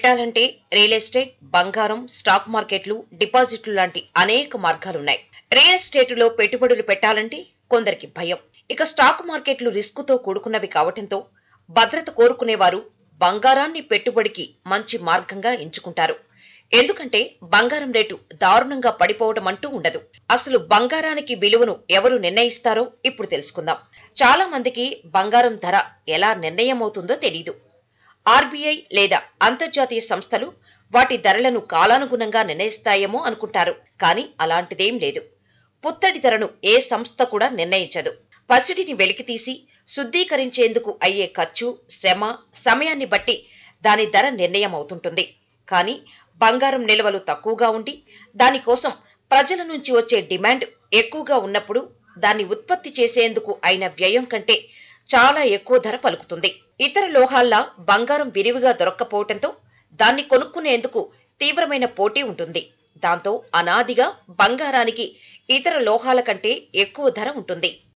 పెట్టాలంటే real estate, బంగారం, stock మార్కెట్లు, డిపాజిట్లు లాంటి అనేక మార్గాలున్నాయి. రియల్ ఎస్టేటులో పెట్టుబడులు పెట్టాలంటే కొందరికి భయం. ఇక స్టాక్ మార్కెట్లు రిస్కుతో కూడుకున్నవి కావటంతో భద్రత కోరుకునేవారు బంగారాన్ని పెట్టుబడికి మంచి మార్గంగా ఎంచుకుంటారు. ఎందుకంటే బంగారం రేటు దారుణంగా పడిపోవడం అంటూ ఉండదు. అసలు బంగారానికి విలువను ఎవరు నిర్ణయిస్తారో ఇప్పుడు తెలుసుకుందాం. చాలా మందికి బంగారం ధర ఎలా నిర్ణయమవుతుందో తెలీదు. ఆర్బీఐ లేదా అంతర్జాతీయ సంస్థలు వాటి ధరలను కాలానుగుణంగా నిర్ణయిస్తాయేమో అనుకుంటారు. కానీ అలాంటిదేం లేదు. పుత్తడి ధరను ఏ సంస్థ కూడా నిర్ణయించదు. పసిడిని వెలికితీసి శుద్ధీకరించేందుకు అయ్యే ఖర్చు, శ్రమ, సమయాన్ని బట్టి దాని ధర నిర్ణయం అవుతుంటుంది. కానీ బంగారం నిల్వలు తక్కువగా ఉండి దానికోసం ప్రజల నుంచి వచ్చే డిమాండ్ ఎక్కువగా ఉన్నప్పుడు దాన్ని ఉత్పత్తి చేసేందుకు అయిన వ్యయం కంటే చాలా ఎక్కువ ధర పలుకుతుంది. ఇతర లోహాల్లా బంగారం విరివిగా దొరక్కపోవటంతో దాన్ని కొనుక్కునేందుకు తీవ్రమైన పోటీ ఉంటుంది. దాంతో అనాదిగా బంగారానికి ఇతర లోహాల కంటే ఎక్కువ ధర ఉంటుంది.